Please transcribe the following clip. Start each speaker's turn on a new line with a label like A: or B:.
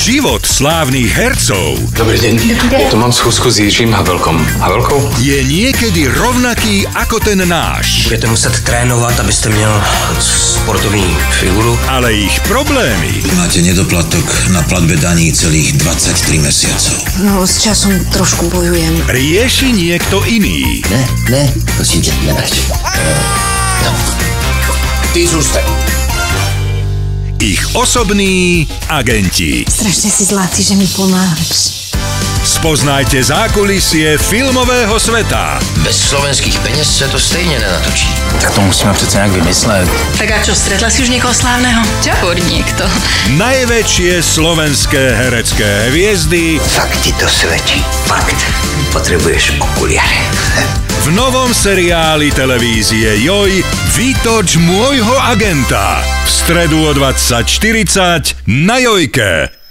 A: Život slávnych hercov.
B: Dobrý deň. Ja tu mám schôzku s Jiřím Havelkom. Havelkou?
A: Je niekedy rovnaký ako ten náš.
C: Budete muset trénovat, abyste měl sportovní figuru.
A: Ale ich problémy
D: Máte nedoplatok na platbe daní celých 23 mesiacov.
E: No, s časom trošku bojujem.
A: rieši niekto iný.
D: Ne, prosím ťa, nebrať. No. Ty zústaň.
A: Ich osobní agenti.
E: Strašne si zlatý, že mi pomáhaš.
A: Spoznajte zákulisie filmového sveta.
C: Bez slovenských peněz se to stejně nenatočí.
F: Tak to musíme přece nějak vymyslet.
G: Tak a čo, stretla si už niekoho slávneho? Ťahor niekto.
A: Najväčšie slovenské herecké hviezdy
C: Fakt ti to svědčí. Fakt. Potřebuješ okuliare.
A: v novom seriáli televízie Joj Vytoč môjho agenta. V stredu o 20:40 na Jojke.